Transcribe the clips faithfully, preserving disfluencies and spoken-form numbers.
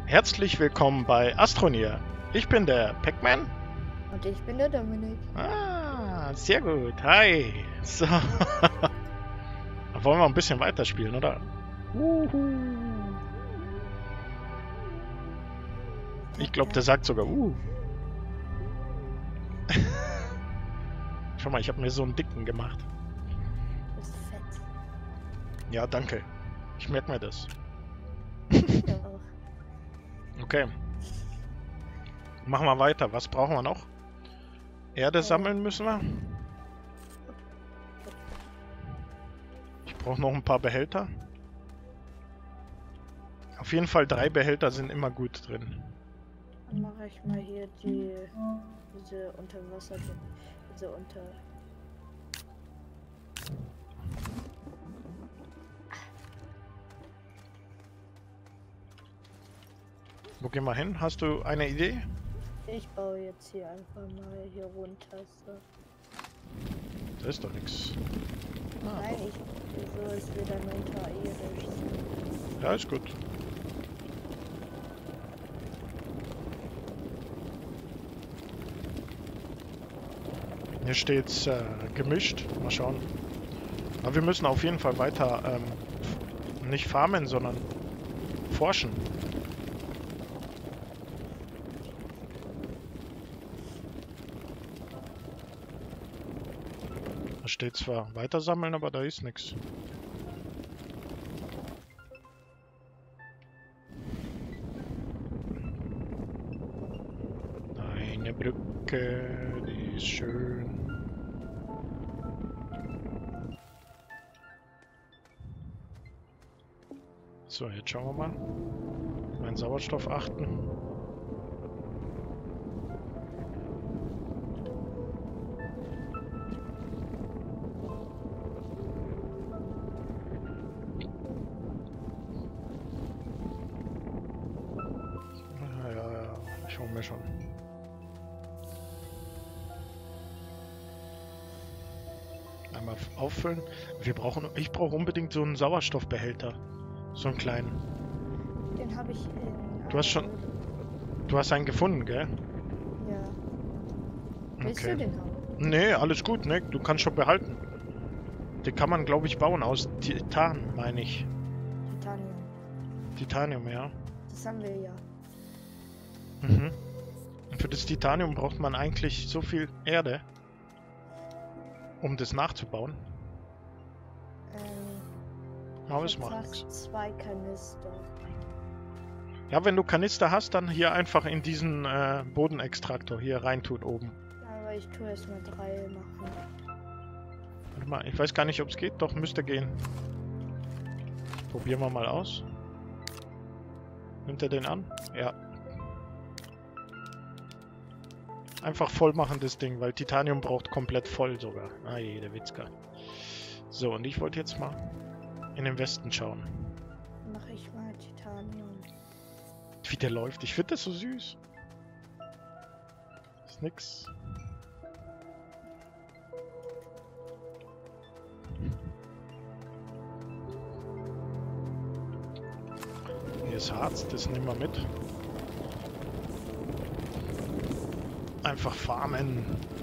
Herzlich willkommen bei Astronier. Ich bin der Pac-Man. Und ich bin der Dominik. Ah, sehr gut. Hi. So. Wollen wir ein bisschen weiterspielen, oder? Uhu. Ich glaube, der sagt sogar uh. Schau mal, ich habe mir so einen dicken gemacht. Du bist fett. Ja, danke. Ich merke mir das. Ja, auch. Okay. Machen wir weiter. Was brauchen wir noch? Erde sammeln müssen wir. Ich brauche noch ein paar Behälter. Auf jeden Fall drei Behälter sind immer gut drin. Dann mache ich mal hier die diese Unterwasser, diese unter. Wo gehen wir hin? Hast du eine Idee? Ich baue jetzt hier einfach mal hier runter. So. Da ist doch nichts. Ah, Nein, ich wieso ist wieder unterirdisch. ja, ist gut. Hier steht's äh, gemischt. Mal schauen. Aber wir müssen auf jeden Fall weiter ähm, nicht farmen, sondern forschen. Da steht zwar weiter sammeln, aber da ist nichts. Eine Brücke, die ist schön. So, jetzt schauen wir mal. Meinen Sauerstoff achten. Ja, ja, ja, ich hole mir schon. Einmal auffüllen. Wir brauchen, ich brauche unbedingt so einen Sauerstoffbehälter. So einen kleinen. Den habe ich in. Du hast schon- Du hast einen gefunden, gell? Ja. Willst Okay. du den haben? Nee, alles gut, ne? Du kannst schon behalten. Den kann man, glaube ich, bauen aus Titan, meine ich. Titanium. Titanium, ja. Das haben wir ja. Mhm. Und für das Titanium braucht man eigentlich so viel Erde, um das nachzubauen. Ähm. Aber ich es macht hab nichts. fast zwei Kanister. Ja, wenn du Kanister hast, dann hier einfach in diesen äh, Bodenextraktor hier reintun oben. Aber ich tue erst mal drei machen. Warte mal, ich weiß gar nicht, ob es geht. Doch, müsste gehen. Probieren wir mal aus. Nimmt er den an? Ja. Einfach voll machen das Ding, weil Titanium braucht komplett voll sogar. Ah je, der Witzka. So, und ich wollte jetzt mal in den Westen schauen. Mache ich mal Titanium. Wie der läuft. Ich finde das so süß. Ist nix. Hier ist Harz, das nehmen wir mit. Einfach farmen.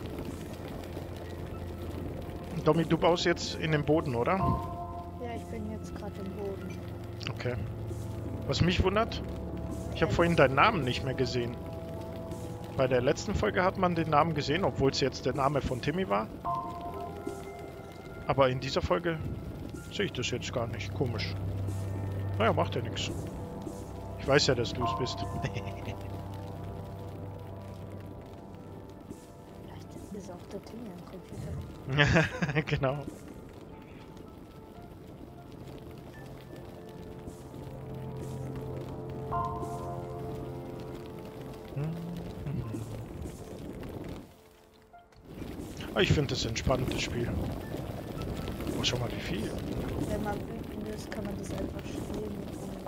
Domi, du baust jetzt in den Boden, oder? Ja, ich bin jetzt gerade im Boden. Okay. Was mich wundert, ich habe vorhin deinen Namen nicht mehr gesehen. Bei der letzten Folge hat man den Namen gesehen, obwohl es jetzt der Name von Timmy war. Aber in dieser Folge sehe ich das jetzt gar nicht. Komisch. Naja, macht ja nichts. Ich weiß ja, dass du es bist. Vielleicht ist auch der Timmy am Computer. Genau. Ah, ich finde das entspannt, das Spiel. Oh, schau mal, wie viel. Wenn man wütend ist, kann man das einfach spielen.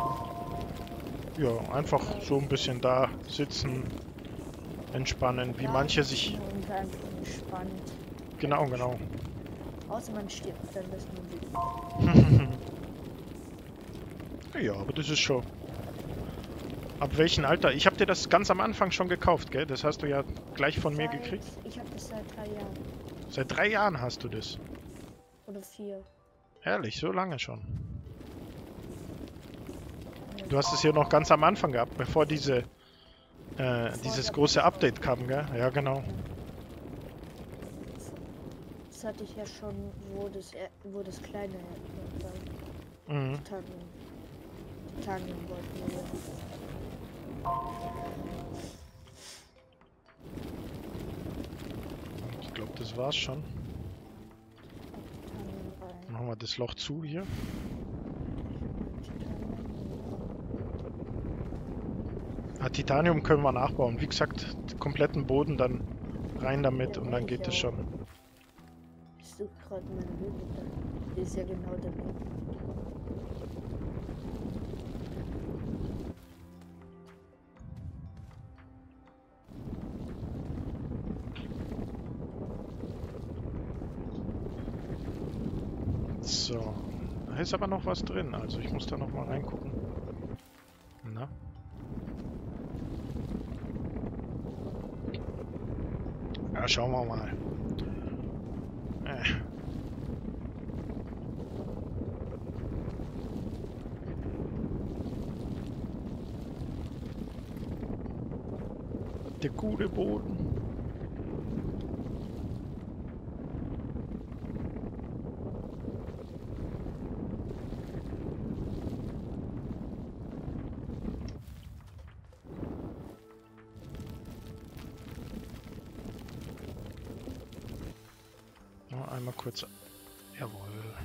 Ja, einfach so ein bisschen da sitzen, entspannen, wie Ja, manche sich... Und einfach entspannt. Genau, genau. Außer man stirbt, dann ist man wütend. Ja, aber das ist schon Ab welchem Alter? Ich habe dir das ganz am Anfang schon gekauft, gell? Das hast du ja gleich von mir Seit- gekriegt. Ich habe das seit drei Jahren. Seit drei Jahren hast du das. Oder vier. Ehrlich, so lange schon. Du hast es hier noch ganz am Anfang gehabt, bevor diese äh, dieses große Update kam, gell? Ja, genau. Das hatte ich ja schon, wo das, er- wo das kleine war. Mhm. Titanium. Titanium wollten wir. Ich glaube, das war's schon. Titanium rein. Machen wir das Loch zu hier. Ah, Titanium können wir nachbauen. Wie gesagt, den kompletten Boden dann rein damit und dann geht es schon. Ich suche gerade meine Höhle da. Die ist ja genau daneben. So, da ist aber noch was drin, also ich muss da noch mal reingucken. Na? Ja, schauen wir mal. Äh. Der gute Boden. Noch einmal kurz. Jawohl.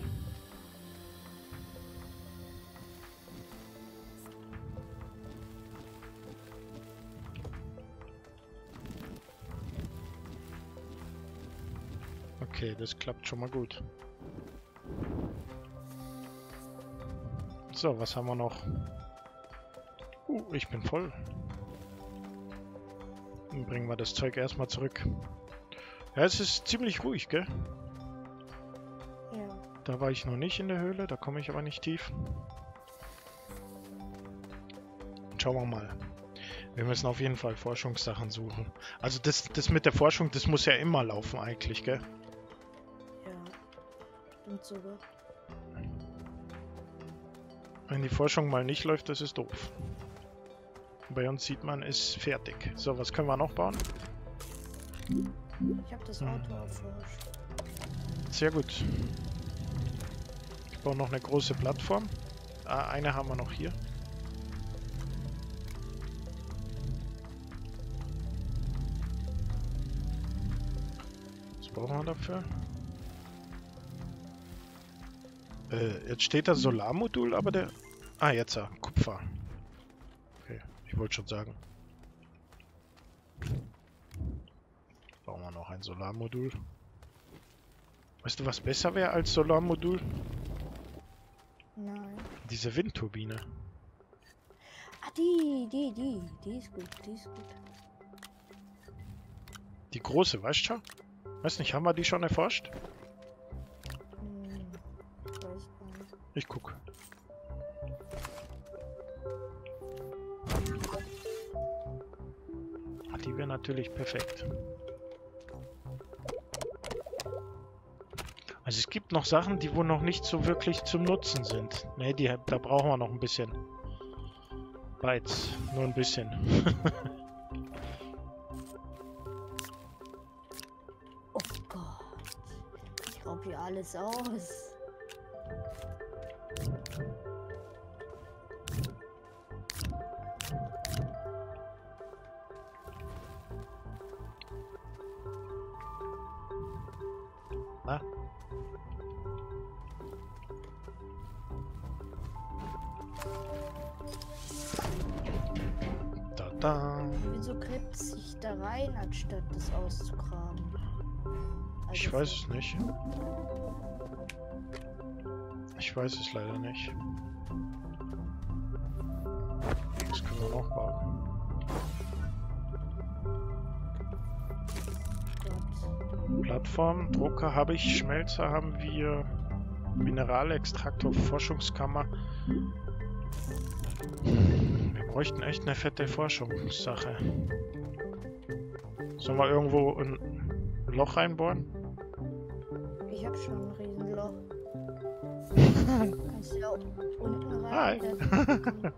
Okay, das klappt schon mal gut. So, was haben wir noch? Uh, ich bin voll. Dann bringen wir das Zeug erstmal zurück. Ja, es ist ziemlich ruhig, gell? Ja. Da war ich noch nicht in der Höhle, da komme ich aber nicht tief. Schauen wir mal. Wir müssen auf jeden Fall Forschungssachen suchen. Also das, das mit der Forschung, das muss ja immer laufen eigentlich, gell? Ja. Und sogar. Wenn die Forschung mal nicht läuft, das ist doof. Bei uns sieht man, ist fertig. So, was können wir noch bauen? Ich habe das Hm. Auto erforscht. Sehr gut. Ich baue noch eine große Plattform. Ah, eine haben wir noch hier. Was brauchen wir dafür? Äh, jetzt steht da Solarmodul, aber der... Ah, jetzt ja, Kupfer. Okay, ich wollte schon sagen. Bauen wir noch ein Solarmodul. Weißt du, was besser wäre als Solarmodul? Nein. Diese Windturbine. Ah, die, die, die. Die ist gut, die ist gut. Die große, weißt du schon? Weiß nicht, haben wir die schon erforscht? Hm, ich weiß gar nicht. Ich guck. Ah, die wäre natürlich perfekt. Also es gibt noch Sachen, die wohl noch nicht so wirklich zum Nutzen sind. Ne, die, da brauchen wir noch ein bisschen. Bytes, nur ein bisschen. Oh Gott. Ich raub hier alles aus. Na? Da, da. Wieso gräbt es sich da rein, anstatt das auszugraben? Also Ich weiß es nicht. Ich weiß es leider nicht. Das können wir noch bauen. Gott. Plattform, Drucker habe ich, Schmelzer haben wir, Mineralextraktor, Forschungskammer. Wir bräuchten echt eine fette Forschungssache. Sollen wir irgendwo ein Loch reinbohren? Ich hab schon ein Riesenloch. Kannst du ja unten rein. Hi. Dann,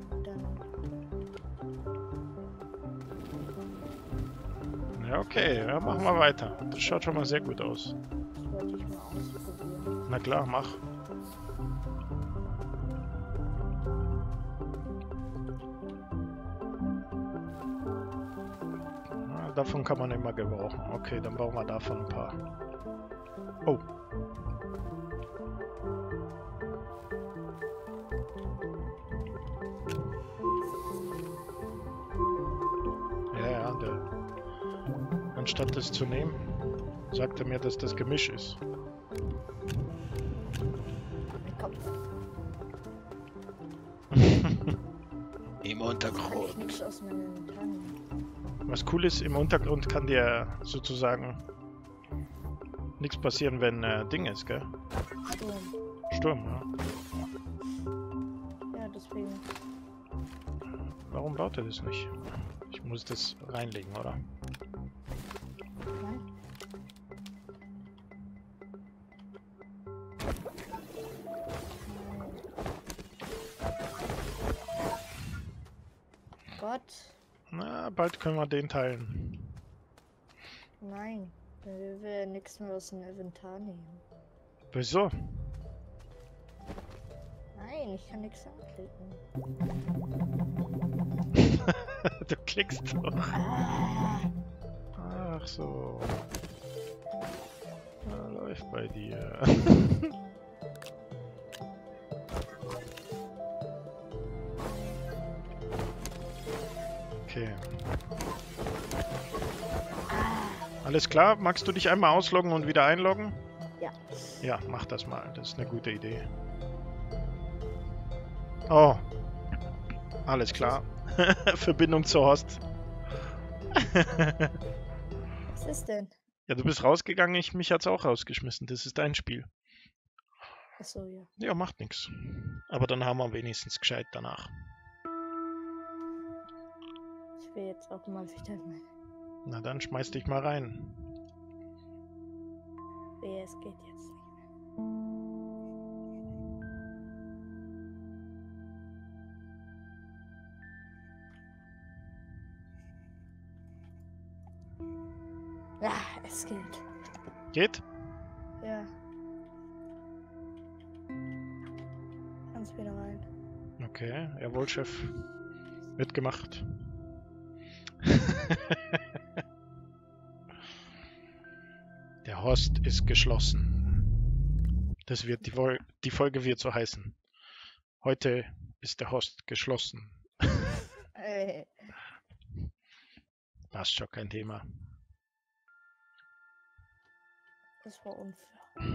Ja, okay, ja, machen wir weiter. Das schaut schon mal sehr gut aus. das wollte ich mal ausprobieren. Na klar, mach. Ja, davon kann man immer gebrauchen. Okay, dann bauen wir davon ein paar. Oh. Ja, ja, der, anstatt das zu nehmen, sagt er mir, dass das Gemisch ist. Komm, Im kann ich Untergrund. nichts aus meinem Inventar nehmen. Was cool ist, im Untergrund kann dir sozusagen nichts passieren, wenn äh, Ding ist, gell? Sturm. Sturm, ja. Ja, deswegen. Warum baut er das nicht? Ich muss das reinlegen, oder? Nein. Gott. Na, bald können wir den teilen. Nein. Dann will wir nichts mehr aus dem Inventar nehmen. Wieso? Nein, ich kann nichts anklicken. Du klickst doch. Ah, Ach so. Na, läuft bei dir. Okay. Alles klar? Magst du dich einmal ausloggen und wieder einloggen? ja. Ja, mach das mal. Das ist eine gute Idee. Oh. Alles klar. Verbindung zur Host. Was ist denn? Ja, du bist rausgegangen, ich mich hat's auch rausgeschmissen. Das ist dein Spiel. Achso, ja. Ja, macht nichts. Aber dann haben wir wenigstens gescheit danach. Ich will jetzt auch mal wieder mein. Na dann schmeiß dich mal rein. Nee, es geht jetzt nicht mehr. Ja, es geht. Geht? Ja. Kannst wieder rein. Okay, jawohl, Chef. Wird gemacht. Der Host ist geschlossen. Das wird die, Vol die Folge wird so heißen. Heute ist der Host geschlossen. Ey, Passt schon, kein Thema. das war unfair.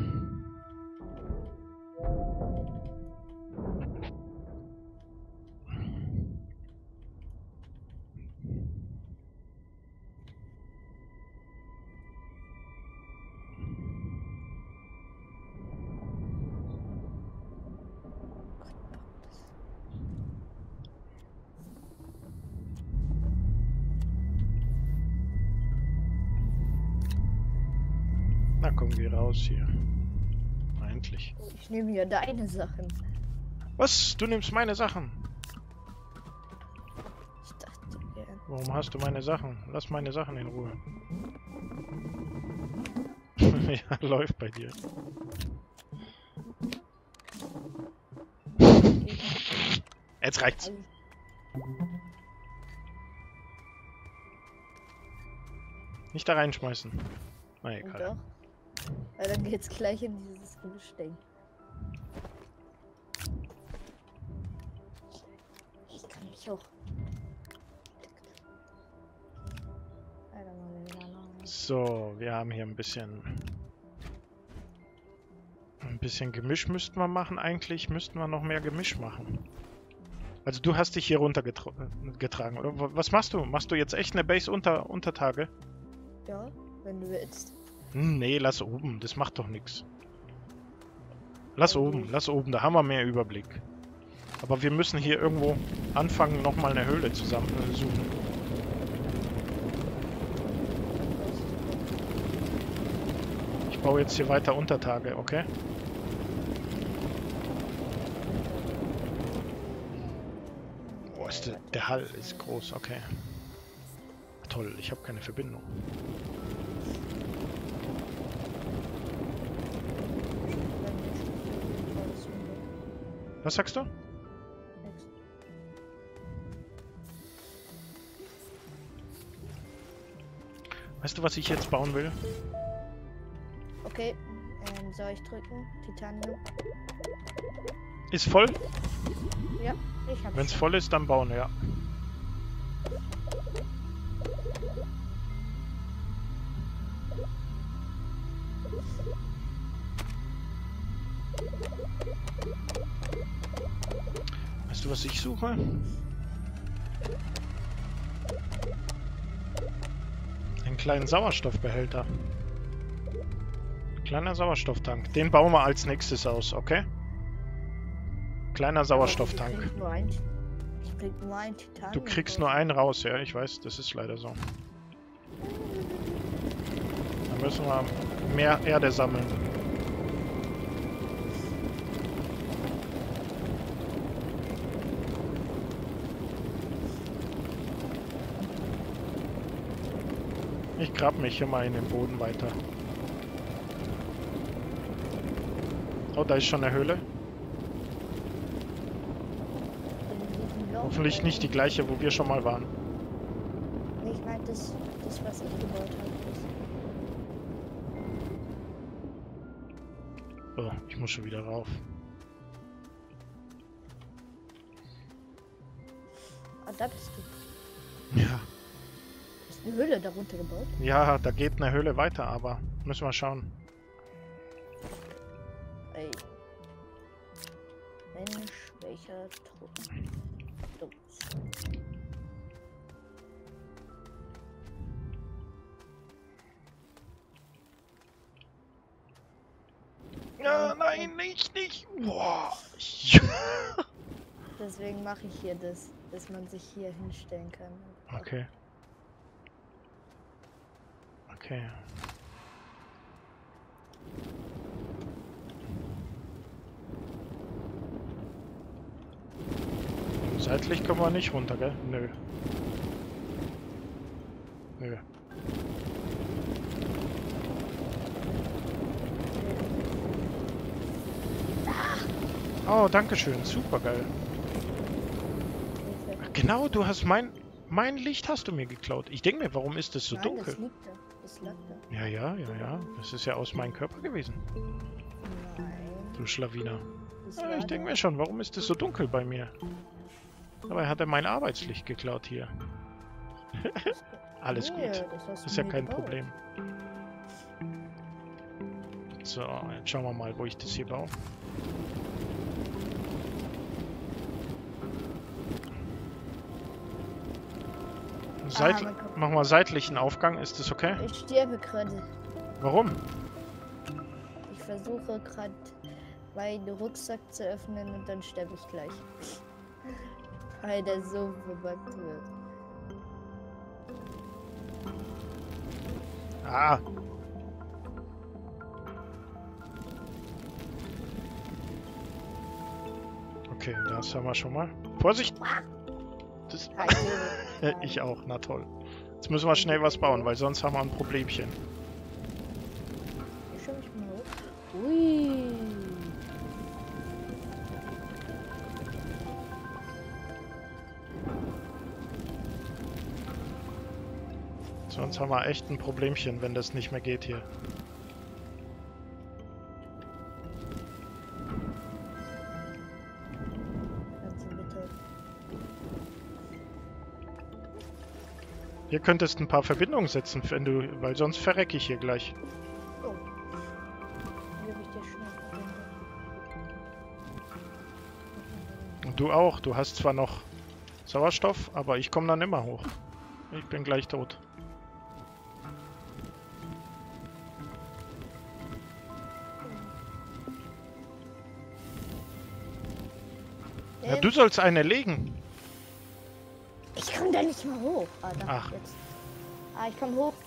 Na komm, geh raus hier. Endlich. Ich nehme hier deine Sachen. Was? Du nimmst meine Sachen? Ich dachte, ja. Warum hast du meine Sachen? Lass meine Sachen in Ruhe. Ja, läuft bei dir. Jetzt reicht's. Nicht da reinschmeißen. Na Und egal. doch. Weil dann geht's gleich in dieses Gemischding. Ich kann mich auch. Alter, mal wieder noch. So, wir haben hier ein bisschen... Ein bisschen Gemisch müssten wir machen. Eigentlich müssten wir noch mehr Gemisch machen. Also du hast dich hier runtergetragen, oder? Was machst du? Machst du jetzt echt eine Base unter Untertage? Ja, wenn du willst. Hm, nee, lass oben. Das macht doch nichts. Lass oben, lass oben. Da haben wir mehr Überblick. Aber wir müssen hier irgendwo anfangen, nochmal eine Höhle zusammen äh, suchen. Ich baue jetzt hier weiter Untertage, okay? Oh, ist der, der Hall ist groß, okay. Toll, ich habe keine Verbindung. Was sagst du? Weißt du, was ich jetzt bauen will? Okay, ähm, soll ich drücken? Titanium. Ist voll? Ja, ich hab's. Wenn es voll ist, dann bauen, ja. Weißt du, was ich suche? Einen kleinen Sauerstoffbehälter. Kleiner Sauerstofftank. Den bauen wir als nächstes aus, okay? Kleiner Sauerstofftank. Ich krieg nur ein, ich krieg nur ein Titanium. Du kriegst nur einen raus, ja, ich weiß, das ist leider so. Dann müssen wir mehr Erde sammeln. Ich grab mich hier mal in den Boden weiter. Oh, da ist schon eine Höhle. Hoffentlich nicht die gleiche, wo wir schon mal waren. Ich meine, das, das, was ich gebaut habe. Oh, ich muss schon wieder rauf. Ah, da bist du. Ja. Ist eine Höhle darunter gebaut? Ja, da geht eine Höhle weiter, aber müssen wir schauen. Ey. Mensch, welcher Trupp. Dumm. Ja, nein, nicht, nicht. Boah. Deswegen mache ich hier das, dass man sich hier hinstellen kann. Okay. Okay. Seitlich kommen wir nicht runter, gell? Nö. Nö. Oh, danke schön. Super geil. Genau, du hast mein mein Licht hast du mir geklaut. Ich denke mir, warum ist das so Nein, dunkel? das liegt da. Das lag da. Ja, ja, ja, ja. Das ist ja aus meinem Körper gewesen. Nein. Du Schlawiner. Das Ja, war ich denke da. mir schon, warum ist es so dunkel bei mir? Dabei hat er mein Arbeitslicht geklaut hier. Alles Nee, gut. das hast Ist du ja mir kein gebaut. Problem. So, jetzt schauen wir mal, wo ich das hier baue. Seit, mein Kopf. mach mal seitlichen Aufgang, ist das okay? Ich sterbe gerade. Warum? Ich versuche gerade meinen Rucksack zu öffnen und dann sterbe ich gleich. Weil der so verbuggt wird. Ah! Okay, das haben wir schon mal. Vorsicht! Das Ah, ich lebe. ich auch, na toll. Jetzt müssen wir schnell was bauen, weil sonst haben wir ein Problemchen. Ich schau mich mal hoch. Ui. Sonst haben wir echt ein Problemchen, wenn das nicht mehr geht hier. Kannst du bitte. Hier könntest ein paar Verbindungen setzen, wenn du, weil sonst verrecke ich hier gleich. Oh. Hier habe ich dir schnell verbunden. Und du auch. Du hast zwar noch Sauerstoff, aber ich komme dann immer hoch. Ich bin gleich tot. Ja, du sollst eine legen. Ich komme da nicht mal hoch. Ah, da, Ach. jetzt. Ah, ich komme hoch.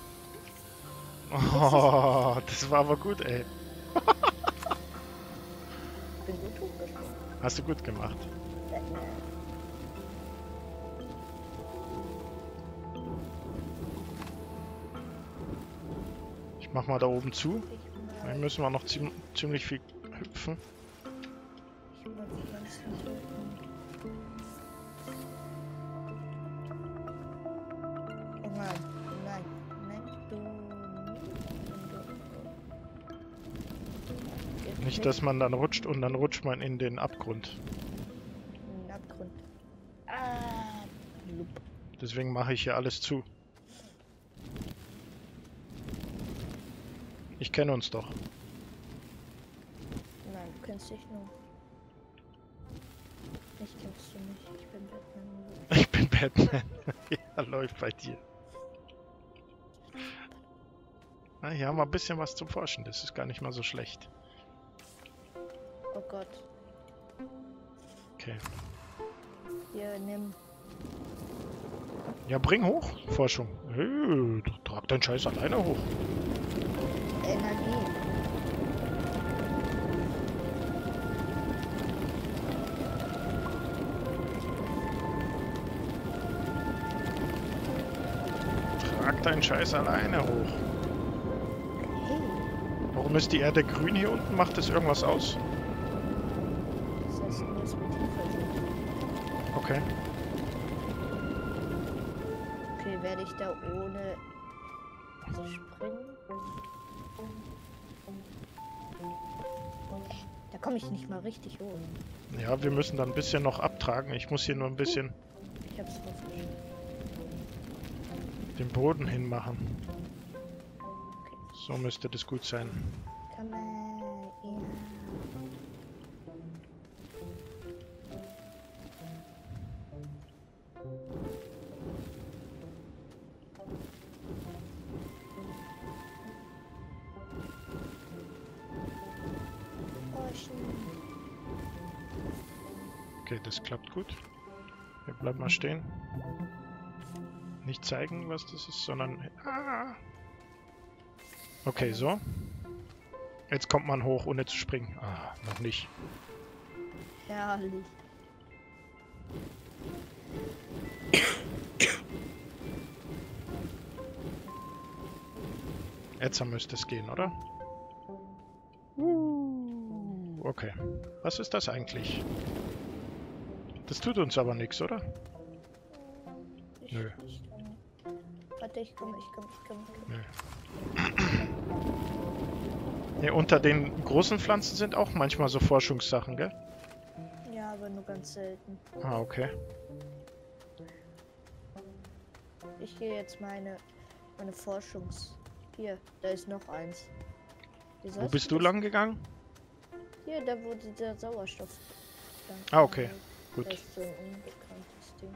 Oh, das war aber gut, ey. Ich bin gut hochgesprungen. Hast du gut gemacht. Ich mach mal da oben zu. Dann müssen wir noch ziem ziemlich viel hüpfen. Ich mag die ganzen Töten. Oh nein, nein, nein, du nicht. Du. Nicht, dass man dann rutscht und dann rutscht man in den Abgrund. In den Abgrund. Ah, blub. Deswegen mache ich hier alles zu. Ich kenne uns doch. Nein, du kennst dich nur. Mich kennst du nicht. Ich bin Batman. Ich bin Batman. Ja, läuft bei dir. Na, hier haben wir ein bisschen was zum Forschen. Das ist gar nicht mal so schlecht. Oh Gott. Okay. Hier, nimm. Ja, bring hoch, Forschung. Hey, trag deinen Scheiß alleine hoch. Energie. Trag deinen Scheiß alleine hoch. Hey, Warum ist die Erde grün hier unten? Macht das irgendwas aus? das heißt, du musst mit tiefer sind. Okay. Okay, werde ich da ohne zu springen? Da komme ich nicht mal richtig hoch. Ja, wir müssen dann ein bisschen noch abtragen. Ich muss hier nur ein bisschen Ich hab's rausgeschickt. den Boden hinmachen. Okay. So müsste das gut sein. Come on, ja. Okay, das klappt gut. Wir bleiben mal stehen. Nicht zeigen, was das ist, sondern... Ah. Okay, so. Jetzt kommt man hoch, ohne zu springen. Ah, noch nicht. Herrlich. Jetzt müsste es gehen, oder? Okay. Was ist das eigentlich? Das tut uns aber nichts, oder? Ich, Nö. ich komm. Warte, ich komme, ich komme, ich komme. Nö. Ja, unter den großen Pflanzen sind auch manchmal so Forschungssachen, gell? Ja, aber nur ganz selten. Ah, okay. Ich gehe jetzt meine, meine Forschungs... Hier, da ist noch eins. Wie Wo bist du lang gegangen? Hier, da wo dieser Sauerstoff... dann Ah, okay. Das Gut. ist so ein unbekanntes Ding.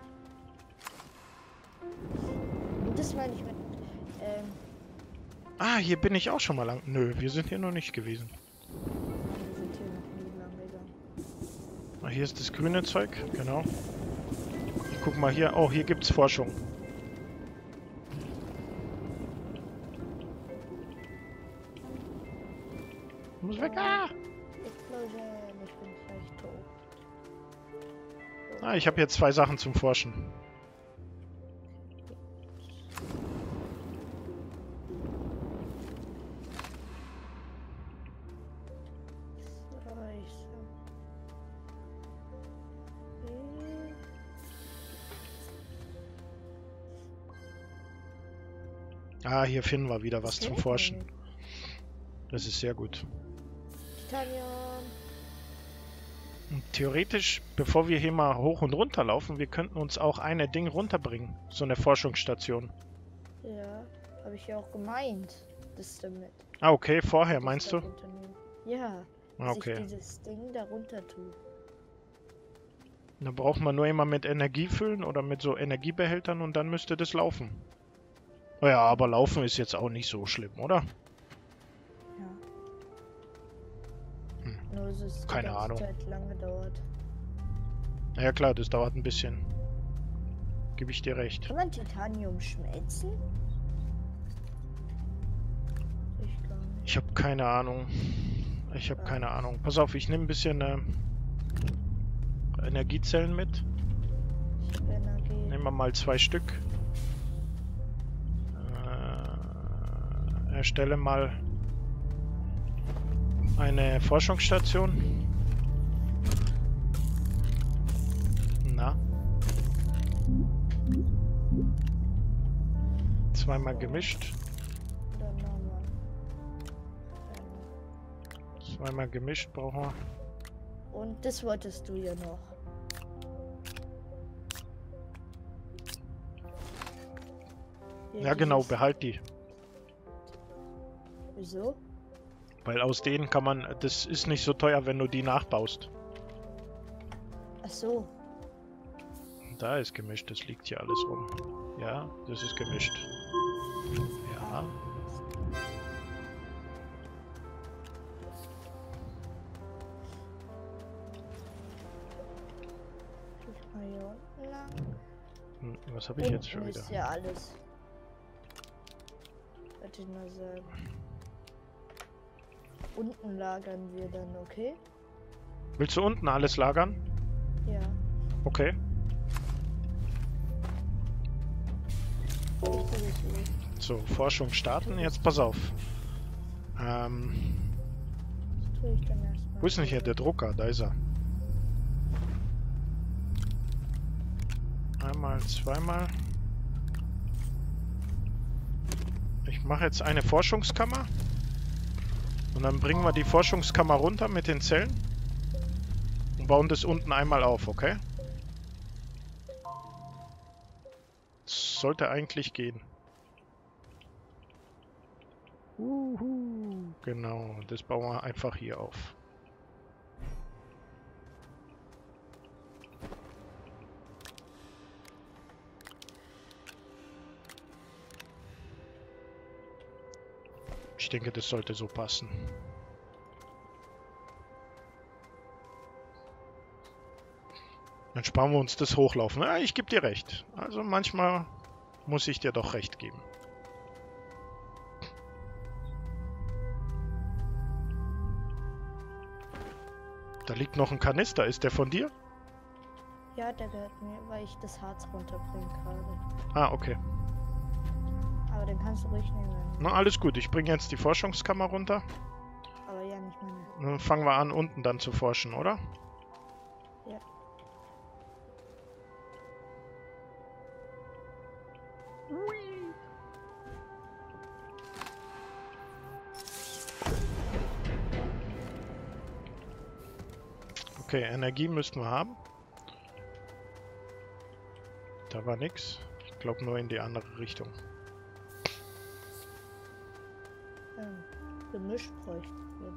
Und das meine ich mit... Ähm, Ah, hier bin ich auch schon mal lang. Nö, wir sind hier noch nicht gewesen. wir sind hier noch nie lang gegangen. Ah, hier ist das grüne Zeug, genau. Ich guck mal hier. Oh, hier gibt's Forschung. Muss weg. Ah! Explosion, ich bin gleich tot. Ah, ich habe hier zwei Sachen zum Forschen. Ah, hier finden wir wieder was zum Forschen. Das ist sehr gut. Titanium. Und theoretisch, bevor wir hier mal hoch und runter laufen, wir könnten uns auch eine Ding runterbringen. So eine Forschungsstation. Ja, habe ich ja auch gemeint. Das damit. Ah, okay, vorher meinst du? Ja, Ah, dass okay. ich dieses Ding darunter tue. Da braucht man nur immer mit Energie füllen oder mit so Energiebehältern und dann müsste das laufen. Oh ja, aber laufen ist jetzt auch nicht so schlimm, oder? Ja. Hm. Nur es ist die Keine ganze Ahnung. Zeit lang gedauert. Ja klar, das dauert ein bisschen. Gebe ich dir recht. Kann man Titanium schmelzen? Ich gar nicht. Ich habe keine Ahnung. Ich habe keine Ahnung. Pass auf, ich nehme ein bisschen äh, Energiezellen mit. Ich hab Energie. Nehmen wir mal zwei Stück. Äh, erstelle mal eine Forschungsstation. Na? Zweimal gemischt. Dann nochmal. Zweimal gemischt brauchen wir. Und das wolltest du ja noch. Hier Ja genau, dieses- behalt die. Wieso? Weil aus denen kann man, das ist nicht so teuer, wenn du die nachbaust. Ach so. Da ist gemischt, das liegt hier alles rum. Ja, das ist gemischt. Ja. Ich mal hier unten lang. Hm, was habe ich jetzt schon Unten wieder? ist ja alles. Wollte ich nur sagen. Unten lagern wir dann, okay? Willst du unten alles lagern? Ja. Okay. Wichtiges Lied. So, Forschung starten. Jetzt pass auf. Ähm, Was tue ich denn erstmal? wo ist denn hier der Drucker? Da ist er. Einmal, zweimal. Ich mache jetzt eine Forschungskammer. Und dann bringen wir die Forschungskammer runter mit den Zellen. Und bauen das unten einmal auf, okay? Das sollte eigentlich gehen. Uhu, genau, das bauen wir einfach hier auf. Ich denke, das sollte so passen. Dann sparen wir uns das Hochlaufen. Ja, ich gebe dir recht. Also manchmal muss ich dir doch recht geben. Da liegt noch ein Kanister. Ist der von dir? Ja, der gehört mir, weil ich das Harz runterbringe gerade. Ah, okay. Aber den kannst du ruhig nehmen. Na, alles gut. Ich bringe jetzt die Forschungskammer runter. Aber ja, nicht meine. Dann fangen wir an, unten dann zu forschen, oder? Ja. Okay, Energie müssten wir haben. Da war nix. Ich glaube nur in die andere Richtung. Ähm, gemischt bräuchten wir.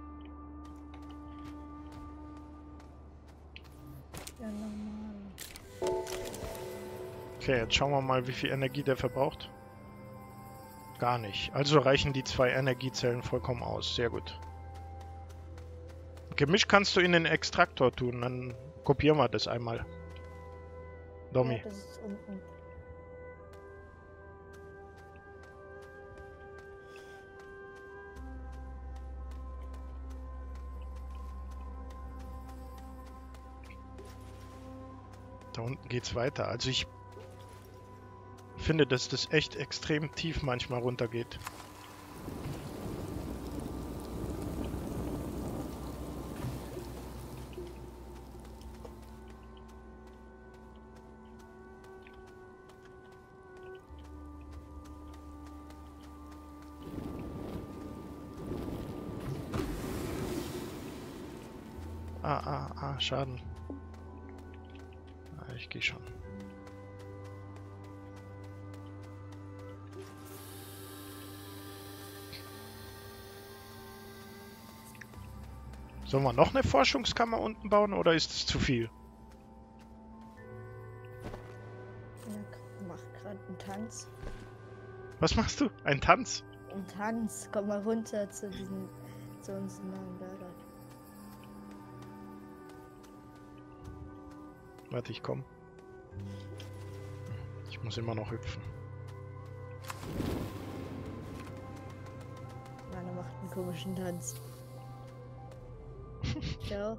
Ja, normal. Okay, jetzt schauen wir mal, wie viel Energie der verbraucht. Gar nicht. Also reichen die zwei Energiezellen vollkommen aus. Sehr gut. Gemisch kannst du in den Extraktor tun, dann kopieren wir das einmal. Domi. Ja, das ist unten. Da unten geht's weiter. Also ich finde, dass das echt extrem tief manchmal runtergeht. Ah, ah, ah, Schaden. Ah, ich gehe schon. Sollen wir noch eine Forschungskammer unten bauen oder ist es zu viel? Ja, mach gerade einen Tanz. Was machst du? Ein Tanz? Ein Tanz. Komm mal runter zu diesem, zu unserem neuen Lager. Warte, ich komm. Ich muss immer noch hüpfen. Meine macht einen komischen Tanz. Ciao.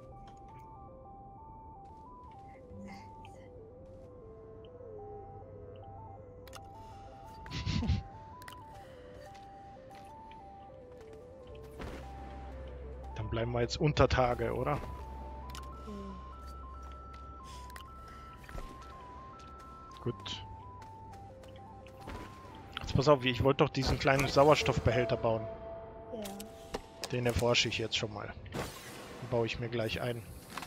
Dann bleiben wir jetzt unter Tage, oder? Hm. Gut. Jetzt pass auf, ich wollte doch diesen kleinen Sauerstoffbehälter bauen. Ja. Den erforsche ich jetzt schon mal. Den baue ich mir gleich ein.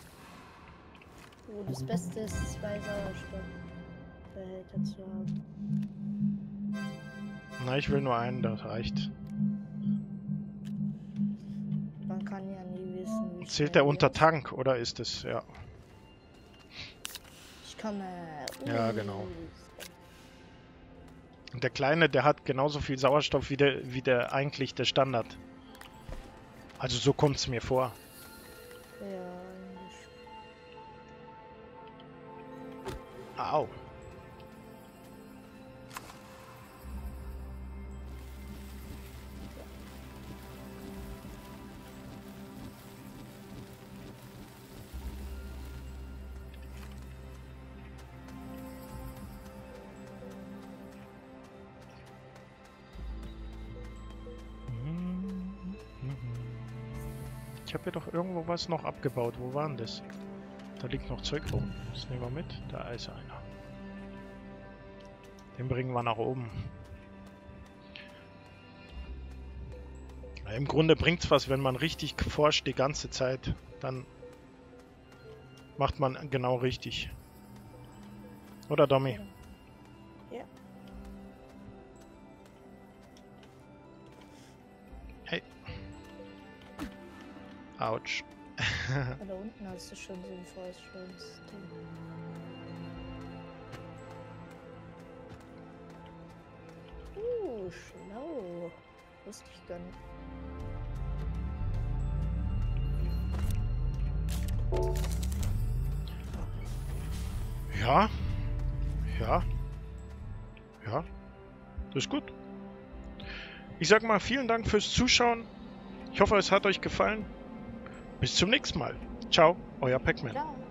Oh, das Beste ist, zwei Sauerstoffbehälter zu haben. Na, ich will nur einen, das reicht. Man kann ja nie wissen, wie Zählt schnell der die unter aus- Tank oder ist es, ja. Ich komme. Ja, Ui. genau. Und der kleine, der hat genauso viel Sauerstoff wie der, wie der eigentlich der Standard. Also so kommt es mir vor. Ja, eigentlich. Au. Ich habe ja doch irgendwo was noch abgebaut. Wo war denn das? Da liegt noch Zeug rum. Das nehmen wir mit. Da ist einer. Den bringen wir nach oben. Ja, im Grunde bringt's was, wenn man richtig forscht die ganze Zeit. Dann macht man genau richtig. Oder, Domi? Ja. Hey. Autsch. Aber da unten hast du schon so ein Forschungsding. Uh, schlau. Wusste ich gar nicht. Ja. Ja. Ja. Das ist gut. Ich sag mal vielen Dank fürs Zuschauen. Ich hoffe, es hat euch gefallen. Bis zum nächsten Mal. Ciao, euer Pac-Man. Ciao.